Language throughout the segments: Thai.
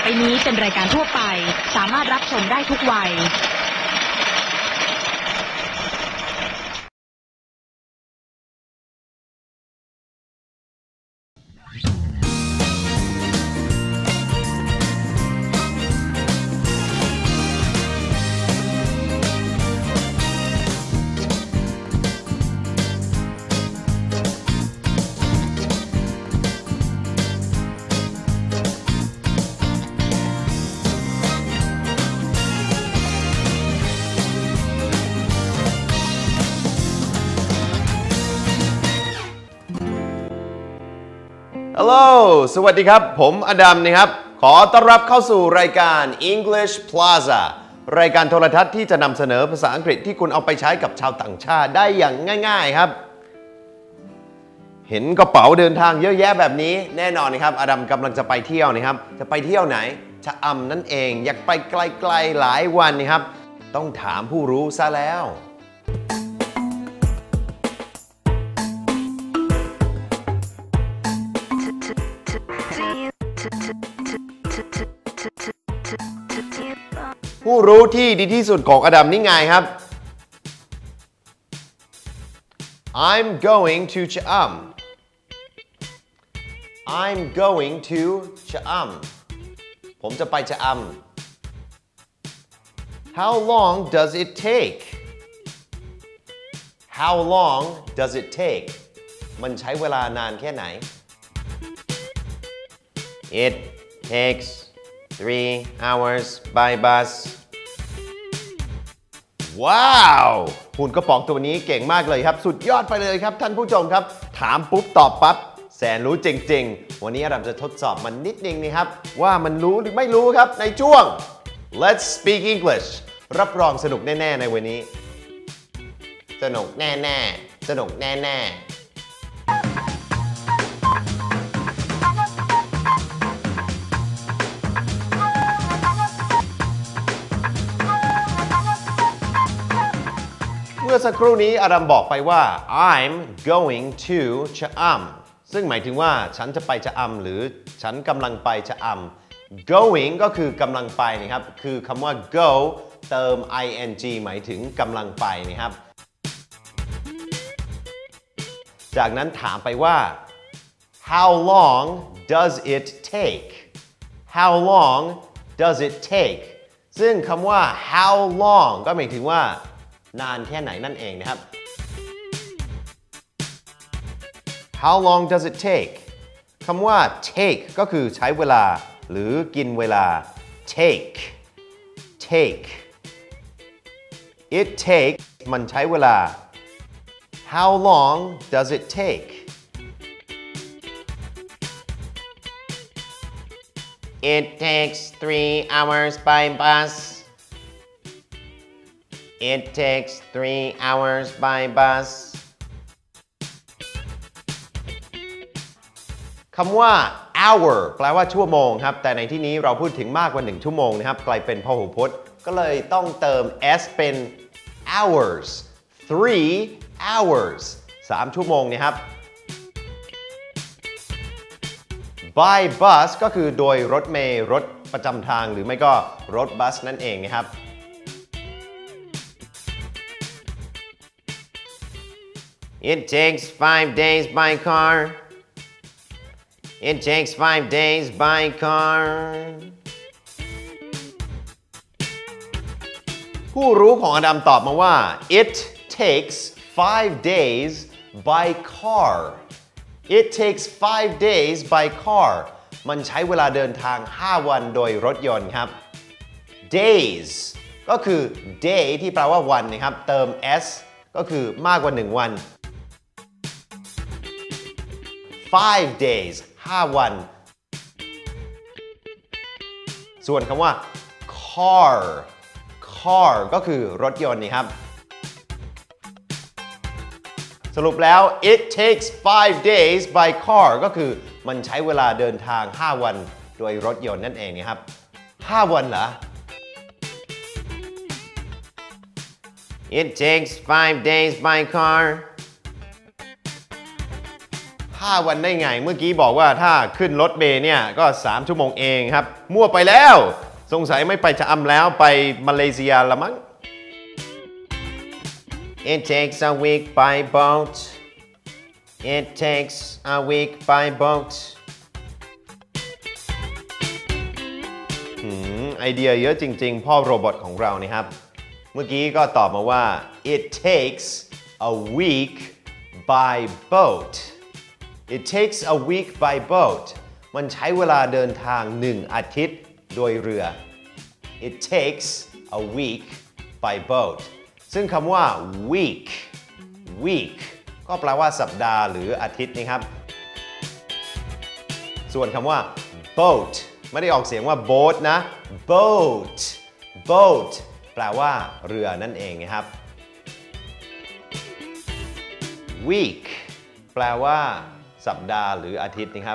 ไปนี้เป็นรายการทั่วไปสามารถรับชมได้ทุกวัยฮัลโหลสวัสดีครับผมอดัมนะครับขอต้อนรับเข้าสู่รายการ English Plaza รายการโทรทัศน์ที่จะนำเสนอภาษาอังกฤษที่คุณเอาไปใช้กับชาวต่างชาติได้อย่างง่ายๆครับเห็นกระเป๋าเดินทางเยอะแยะแบบนี้แน่นอนนะครับอดัมกำลังจะไปเที่ยวนะครับจะไปเที่ยวไหนชะอำนั่นเองอยากไปไกลๆหลายวันนะครับต้องถามผู้รู้ซะแล้วผู้รู้ที่ดีที่สุดของอดัมนี่ไงครับ I'm going to Cha'am I'm going to Cha'am ผมจะไปชะอำ How long does it take How long does it take มันใช้เวลานานแค่ไหน It takes 3 hours by bus ว้าวหุ่นกระป๋องตัวนี้เก่งมากเลยครับสุดยอดไปเลยครับท่านผู้ชมครับถามปุ๊บตอบปั๊บแสนรู้จริงๆวันนี้เราจะทดสอบมันนิดนึงนะครับว่ามันรู้หรือไม่รู้ครับในช่วง Let's Speak English รับรองสนุกแน่ๆในวันนี้สนุกแน่ๆสนุกแน่ๆเมื่อสักครู่นี้อดัมบอกไปว่า I'm going to Cha'am ซึ่งหมายถึงว่าฉันจะไปชะอำหรือฉันกำลังไปชะอำ going ก็คือกำลังไปนะครับคือคำว่า go เติม ing หมายถึงกำลังไปนะครับจากนั้นถามไปว่า How long does it take How long does it take ซึ่งคำว่า how long ก็หมายถึงว่านานแค่ไหนนั่นเองนะครับ How long does it take คำว่า take ก็คือใช้เวลาหรือกินเวลา take It takes มันใช้เวลา How long does it take It takes 3 hours by bus It takes 3 hours by bus คำว่า hour แปลว่าชั่วโมงครับแต่ในที่นี้เราพูดถึงมากกว่า1ชั่วโมงนะครับกลายเป็นพหูพจน์ก็เลยต้องเติม s เป็น hours 3 hours 3 ชั่วโมงนะครับ by bus ก็คือโดยรถเมล์รถประจำทางหรือไม่ก็รถบัสนั่นเองนะครับIt takes 5 days by car. It takes 5 days by car. ผู้รู้ของอดัมตอบมาว่า It takes 5 days by car. It takes 5 days by car. มันใช้เวลาเดินทาง 5 วันโดยรถยนต์ครับ Days ก็คือ day ที่แปลว่าวันนะครับเติม s ก็คือมากกว่า1วัน5 days 5 วันส่วนคำว่า car ก็คือรถยนต์นี่ครับสรุปแล้ว it takes 5 days by car ก็คือมันใช้เวลาเดินทาง 5 วันโดยรถยนต์นั่นเองนะครับ5 วันเหรอ It takes 5 days by car 5 วันได้ไงเมื่อกี้บอกว่าถ้าขึ้นรถเมล์เนี่ยก็3 ชั่วโมงเองครับมั่วไปแล้วสงสัยไม่ไปชะอำแล้วไปมาเลเซียละมั้ง It takes a week by boat It takes a week by boat ไอเดียเยอะจริงๆพ่อโรบอทของเรานี่ครับเมื่อกี้ก็ตอบมาว่า It takes a week by boat It takes a week by boat มันใช้เวลาเดินทาง1 อาทิตย์โดยเรือ It takes a week by boat ซึ่งคำว่า week ก็แปลว่าสัปดาห์หรืออาทิตย์นี่ครับส่วนคำว่า boat ไม่ได้ออกเสียงว่า boat นะ boat แปลว่าเรือนั่นเองนะครับ week แปลว่าสัปดาห์หรืออาทิตย์นะครับ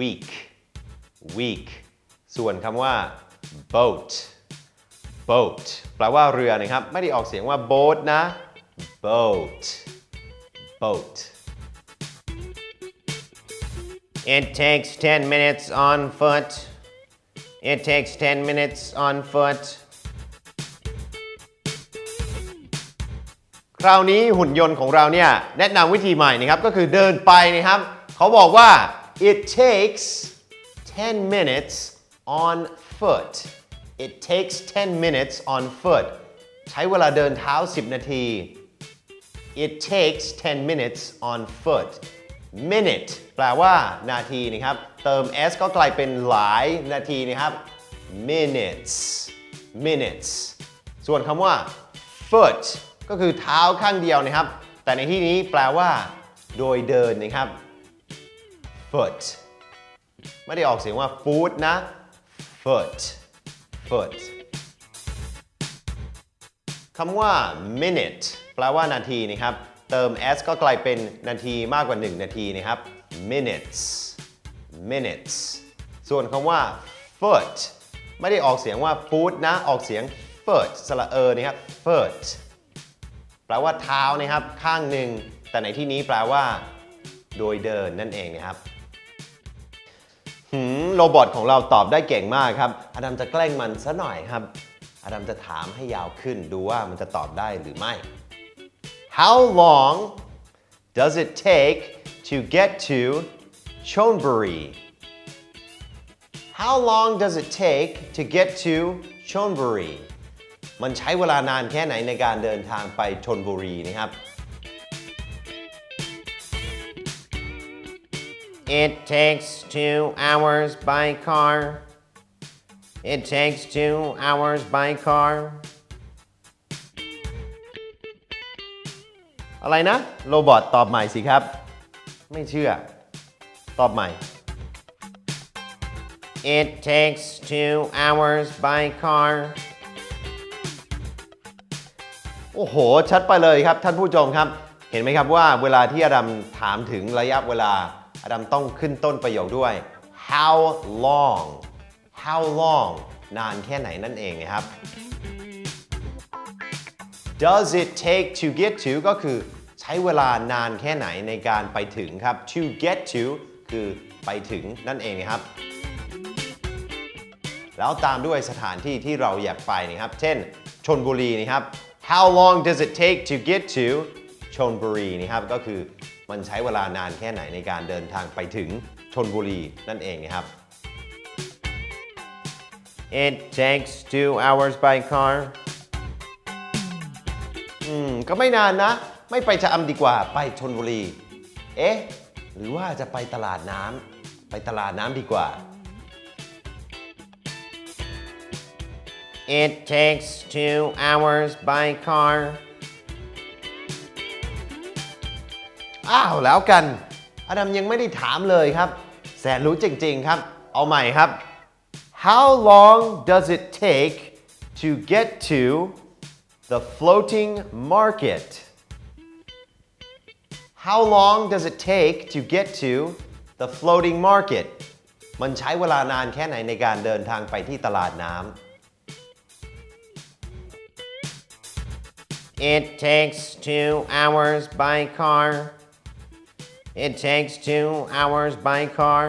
week ส่วนคำว่า boat แปลว่าเรือนะครับไม่ได้ออกเสียงว่า boat นะ boat It takes 10 minutes on foot It takes 10 minutes on foot คราวนี้หุ่นยนต์ของเราเนี่ยแนะนำวิธีใหม่นะครับก็คือเดินไปนะครับเขาบอกว่า It takes 10 minutes on foot It takes 10 minutes on foot ใช้เวลาเดินเท้า10 นาที It takes 10 minutes on foot minute แปลว่านาทีนะครับเติม s ก็กลายเป็นหลายนาทีนะครับ minutes ส่วนคำว่า foot ก็คือเท้าข้างเดียวนะครับแต่ในที่นี้แปลว่าโดยเดินนะครับ foot ไม่ได้ออกเสียงว่า foot นะ foot คำว่า minute แปลว่านาทีนะครับเติม s ก็กลายเป็นนาทีมากกว่า1 นาทีนะครับ minutes ส่วนคำว่า foot ไม่ได้ออกเสียงว่า foot นะออกเสียง foot สระนะครับ foot แปลว่าเท้านะครับข้างหนึ่งแต่ในที่นี้แปลว่าโดยเดินนั่นเองนะครับโรบอทของเราตอบได้เก่งมากครับอดัมจะแกล้งมันซะหน่อยครับอดัมจะถามให้ยาวขึ้นดูว่ามันจะตอบได้หรือไม่ How long does it take to get to Chonburi? How long does it take to get to Chonburi? มันใช้เวลานานแค่ไหนในการเดินทางไปชลบุรีนะครับ It takes 2 hours by car. It takes 2 hours by car. อะไรนะโรบอทตอบใหม่สิครับไม่เชื่อตอบใหม่ It takes 2 hours by car โอ้โหชัดไปเลยครับท่านผู้ชมครับเห็นไหมครับว่าเวลาที่อดัมถามถึงระยะเวลาอดัมต้องขึ้นต้นประโยคด้วย how long นานแค่ไหนนั่นเองนะครับ Does it take to get to ก็คือใช้เวลานานแค่ไหนในการไปถึงครับ to get to คือไปถึงนั่นเองนะครับแล้วตามด้วยสถานที่ที่เราอยากไปนะครับเช่นชลบุรีนะครับ How long does it take to get to ชลบุรีนะครับก็คือมันใช้เวลานานแค่ไหนในการเดินทางไปถึงชลบุรีนั่นเองนะครับ It takes 2 hours by car ก็ไม่นานนะไม่ไปชะอำดีกว่าไปชลบุรีเอ๊ะหรือว่าจะไปตลาดน้ำไปตลาดน้ำดีกว่า It takes 2 hours by car อ้าวแล้วกันอดัมยังไม่ได้ถามเลยครับแสนรู้จริงๆครับเอาใหม่ครับ How long does it take to get to the floating market? How long does it take to get to the floating market? มันใช้เวลานานแค่ไหนในการเดินทางไปที่ตลาดน้ำ It takes 2 hours by car. It takes 2 hours by car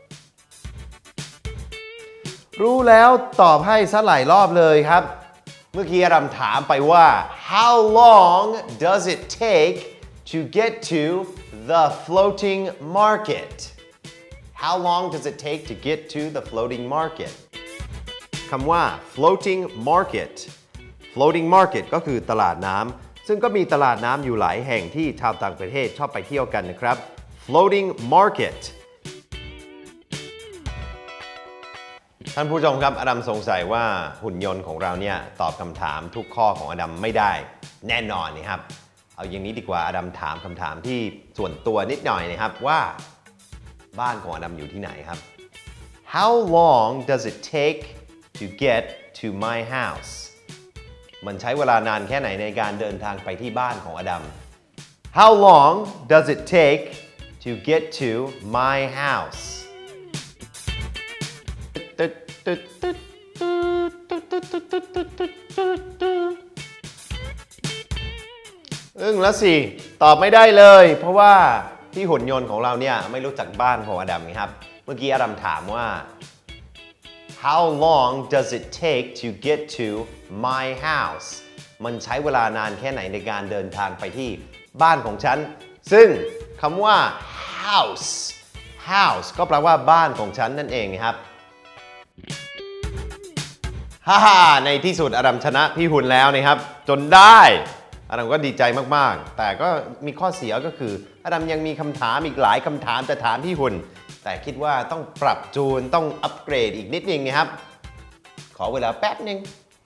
รู้แล้วตอบให้ซะหลายรอบเลยครับเมื่อกี้เราถามไปว่า How long does it take to get to the floating market How long does it take to get to the floating market คำว่า floating market floating market ก็คือตลาดน้ำซึ่งก็มีตลาดน้ำอยู่หลายแห่งที่ชาวต่างประเทศชอบไปเที่ยวกันนะครับ floating market ท่านผู้ชมครับอดัมสงสัยว่าหุ่นยนต์ของเราเนี่ยตอบคำถามทุกข้อของอดัมไม่ได้แน่นอนนะครับเอาอย่างนี้ดีกว่าอดัมถามคำถามที่ส่วนตัวนิดหน่อยนะครับว่าบ้านของอดัมอยู่ที่ไหนครับ How long does it take to get to my house มันใช้เวลานานแค่ไหนในการเดินทางไปที่บ้านของอดัม How long does it take to get to my house แล้วสิตอบไม่ได้เลยเพราะว่าที่หุ่นยนต์ของเราเนี่ยไม่รู้จักบ้านของอดัมครับเมื่อกี้อดัมถามว่า How long does it take to get to my house มันใช้เวลานานแค่ไหนในการเดินทางไปที่บ้านของฉันซึ่งคำว่า house ก็แปลว่าบ้านของฉันนั่นเองครับฮ่าในที่สุดอดัมชนะพี่หุ่นแล้วนะครับจนได้อดัมก็ดีใจมากๆแต่ก็มีข้อเสียก็คืออดัมยังมีคำถามอีกหลายคำถามจะถามพี่หุ่นแต่คิดว่าต้องปรับจูนต้องอัปเกรดอีกนิดนึงนะครับขอเวลาแป๊บนึง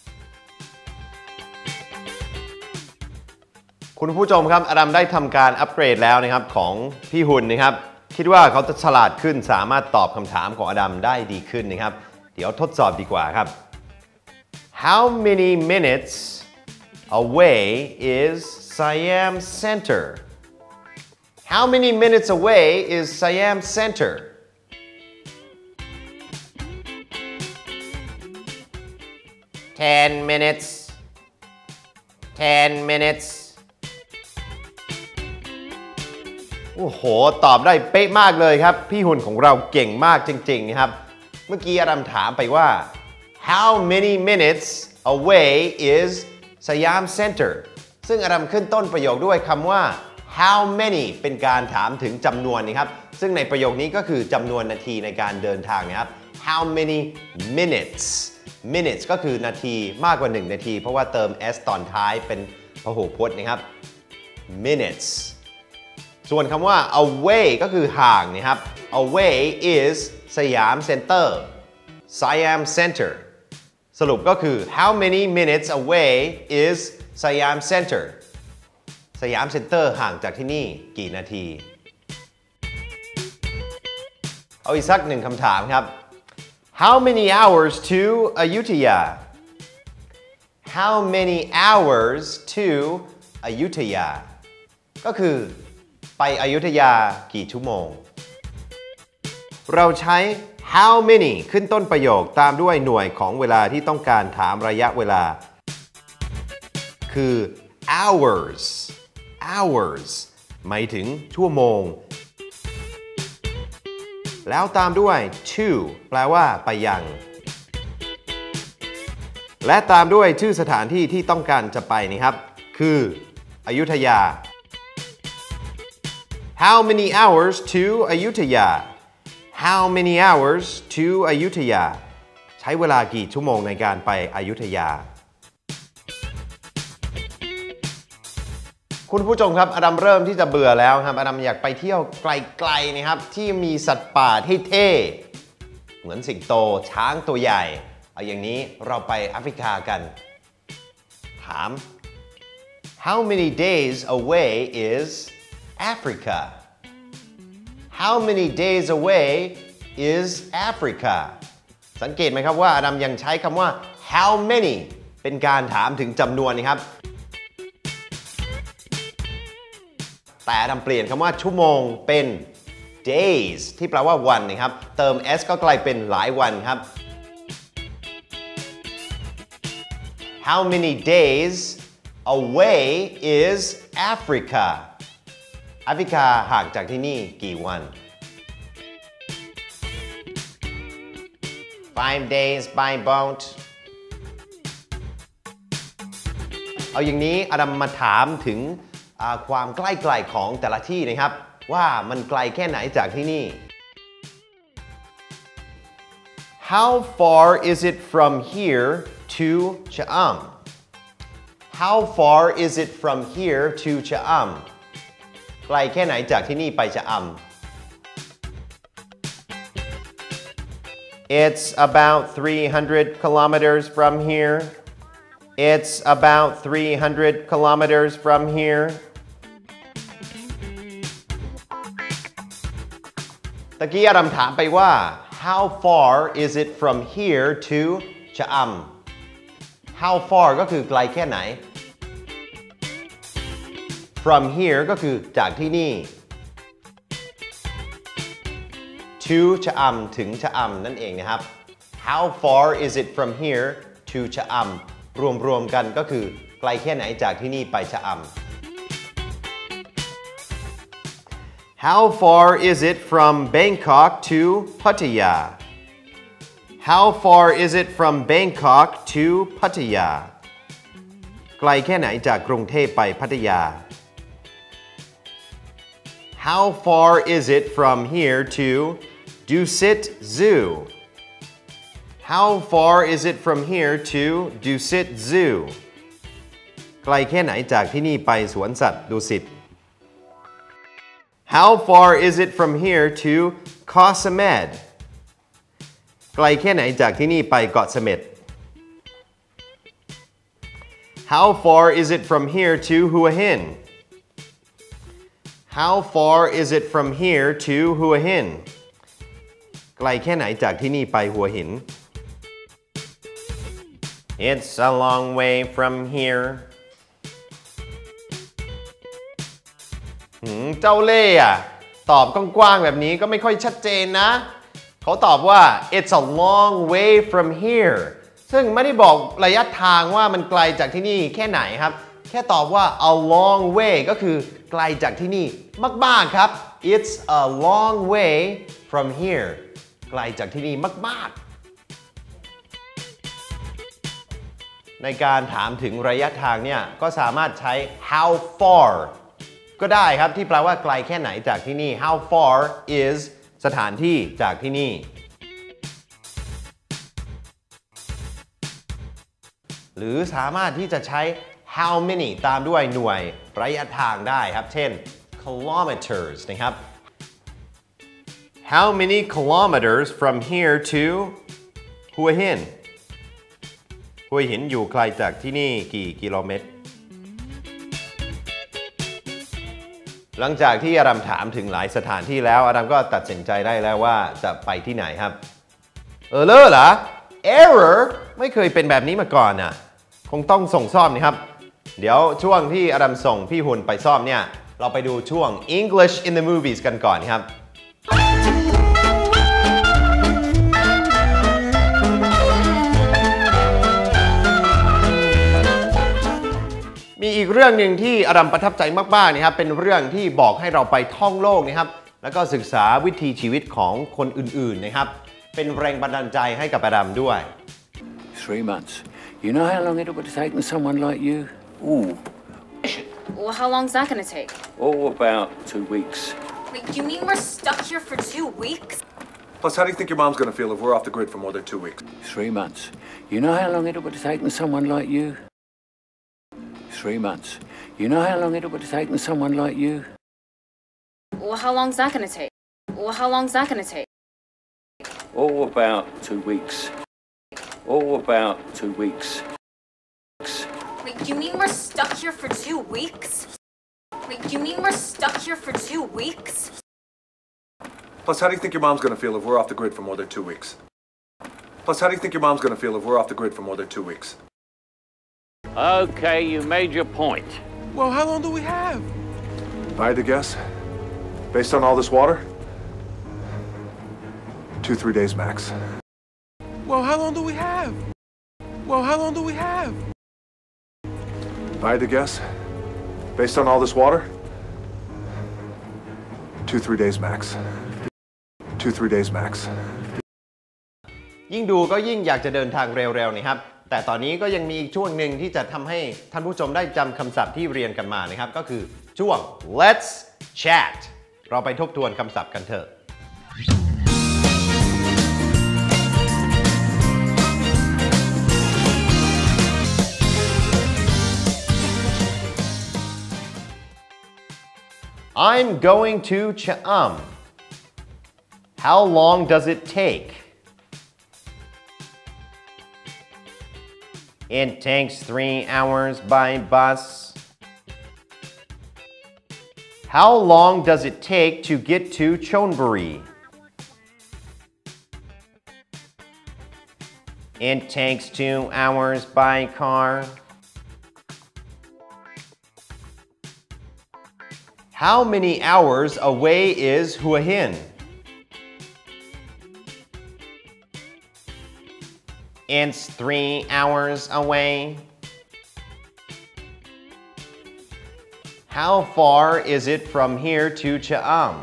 คุณผู้ชมครับอดัมได้ทำการอัปเกรดแล้วนะครับของพี่หุ่นนะครับคิดว่าเขาจะฉลาดขึ้นสามารถตอบคำถามของอดัมได้ดีขึ้นนะครับเดี๋ยวทดสอบดีกว่าครับ How many minutes away is Siam Center? How many minutes away is Siam Center? 10 minutes. 10 minutes. โอ้โหตอบได้เป๊ะมากเลยครับพี่หุ่นของเราเก่งมากจริงๆนะครับเมื่อกี้อดัมถามไปว่า How many minutes away is Siam Center ซึ่งอดัมขึ้นต้นประโยคด้วยคำว่า how many เป็นการถามถึงจำนวนนะครับซึ่งในประโยคนี้ก็คือจำนวนนาทีในการเดินทางนะครับ how many minutes ก็คือนาทีมากกว่า1นาทีเพราะว่าเติม s ตอนท้ายเป็นพหูพจน์นะครับ minutes ส่วนคำว่า away ก็คือห่างนะครับ away is Siam Center Siam Center สรุปก็คือ how many minutes away is Siam Center สยามเซ็นเตอร์ห่างจากที่นี่กี่นาทีเอาอีกสักหนึ่งคำถามครับ How many hours to Ayutthaya How many hours to Ayutthaya ก็คือไปอยุธยากี่ชั่วโมงเราใช้ how many ขึ้นต้นประโยคตามด้วยหน่วยของเวลาที่ต้องการถามระยะเวลาคือ hours หมายถึงชั่วโมงแล้วตามด้วย to แปลว่าไปยังและตามด้วยชื่อสถานที่ที่ต้องการจะไปนะครับคืออยุธยา How many hours to Ayutthaya How many hours to Ayutthaya ใช้เวลากี่ชั่วโมงในการไปอยุธยาคุณผู้ชมครับอดัมเริ่มที่จะเบื่อแล้วครับอดัมอยากไปเที่ยวไกลๆนะครับที่มีสัตว์ป่าเท่ๆเหมือนสิงโตช้างตัวใหญ่เอาอย่างนี้เราไปแอฟริกากันถาม How many days away is Africa How many days away is Africa สังเกตไหมครับว่าอดัมยังใช้คำว่า how many เป็นการถามถึงจำนวนนะครับแต่อดัมเปลี่ยนคำว่าชั่วโมงเป็น days ที่แปลว่าวันนะครับเติม s ก็กลายเป็นหลายวันครับ How many days away is Africa แอฟริกาห่างจากที่นี่กี่วัน 5 days by boat เอาอย่างนี้อดัมมาถามถึงความใกล้ๆของแต่ละที่นะครับว่ามันไกลแค่ไหนจากที่นี่ How far is it from here to Cha'am? How far is it from here to Cha'am? ไกลแค่ไหนจากที่นี่ไปชะอำ It's about 300 kilometers from here. It's about 300 kilometers from here. ตะกี้อาดัมถามไปว่า How far is it from here to Cha'am? How far ก็คือไกลแค่ไหน From here ก็คือจากที่นี่ To Cha'am ถึงชะอำนั่นเองนะครับ How far is it from here to Cha'am รวมกันก็คือไกลแค่ไหนจากที่นี่ไปชะอำ How far is it from Bangkok to Pattaya? How far is it from Bangkok to Pattaya? ไกลแค่ไหนจากกรุงเทพไปพัทยา How far is it from here to Dusit Zoo? How far is it from here to Dusit Zoo? ไกลแค่ไหนจากที่นี่ไปสวนสัตว์ดุสิต How far is it from here to Koh Samet? ไกลแค่ไหนจากที่นี่ไปเกาะเสม็ด How far is it from here to Hua Hin? How far is it from here to Hua Hin? ไกลแค่ไหนจากที่นี่ไปหัวหิน It's a long way from here. เจ้าเล่ห์ตอบกว้างๆแบบนี้ก็ไม่ค่อยชัดเจนนะเขาตอบว่า It's a long way from here ซึ่งไม่ได้บอกระยะทางว่ามันไกลจากที่นี่แค่ไหนครับแค่ตอบว่า a long way ก็คือไกลจากที่นี่มากๆครับ It's a long way from here ไกลจากที่นี่มากๆในการถามถึงระยะทางเนี่ยก็สามารถใช้ how far ก็ได้ครับที่แปลว่าไกลแค่ไหนจากที่นี่ how far is สถานที่จากที่นี่หรือสามารถที่จะใช้ how many ตามด้วยหน่วยระยะทางได้ครับเช่น kilometers นะครับ How many kilometers from here to Hua Hin หัวหินอยู่ไกลจากที่นี่กี่กิโลเมตรหลังจากที่อาดัมถามถึงหลายสถานที่แล้วอาดัมก็ตัดสินใจได้แล้วว่าจะไปที่ไหนครับเลอเหรอ error ไม่เคยเป็นแบบนี้มาก่อนน่ะคงต้องส่งซ่อมนะครับเดี๋ยวช่วงที่อาดัมส่งพี่หุ่นไปซ่อมเนี่ยเราไปดูช่วง English in the movies กันก่อนครับมีอีกเรื่องหนึ่งที่อาดัมประทับใจมากๆนะครับเป็นเรื่องที่บอกให้เราไปท่องโลกนะครับแล้วก็ศึกษาวิถีชีวิตของคนอื่นๆนะครับเป็นแรงบันดาลใจให้กับอาดัมด้วย 3 months. You know how long it would have taken someone like you? Ooh. Well, how long's that gonna take? Oh, about 2 weeks. Wait, you mean we're stuck here for 2 weeks? Plus, how do you think your mom's gonna feel if we're off the grid for more than 2 weeks? 3 months. You know how long it would have taken someone like you? 3 months. You know how long it would have taken someone like you? Well, how long's that gonna take? Well, how long's that gonna take? Oh, about 2 weeks. Oh, about 2 weeks. Wait, you mean we're stuck here for 2 weeks? Wait, you mean we're stuck here for 2 weeks? Plus, how do you think your mom's gonna feel if we're off the grid for more than 2 weeks? Plus, how do you think your mom's gonna feel if we're off the grid for more than 2 weeks? Okay, you made your point. Well, how long do we have? If I had to guess, based on all this water, 2-3 days max. Well, how long do we have? Well, how long do we have? If I had to guess, based on all this water, 2-3 days max. 2-3 days max. ยิ่งดูก็ยิ่งอยากจะเดินทางเร็วๆนะครับ แต่ตอนนี้ก็ยังมีอีกช่วงหนึ่งที่จะทำให้ท่านผู้ชมได้จำคำศัพท์ที่เรียนกันมานะครับ ก็คือช่วง Let's Chat เราไปทบทวนคำศัพท์กันเถอะ I'm going to Cha'am. How long does it take? It takes 3 hours by bus. How long does it take to get to Chonburi? It takes 2 hours by car. How many hours away is Hua Hin? It's 3 hours away. How far is it from here to Cha'am?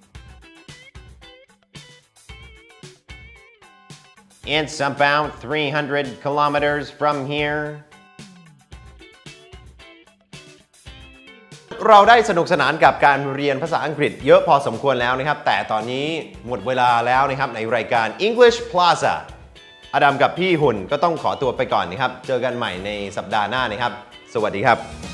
It's about 300 kilometers from here. เราได้สนุกสนานกับการเรียนภาษาอังกฤษเยอะพอสมควรแล้วนะครับแต่ตอนนี้หมดเวลาแล้วนะครับในรายการ English Plaza อดัมกับพี่หุ่นก็ต้องขอตัวไปก่อนนะครับเจอกันใหม่ในสัปดาห์หน้านะครับสวัสดีครับ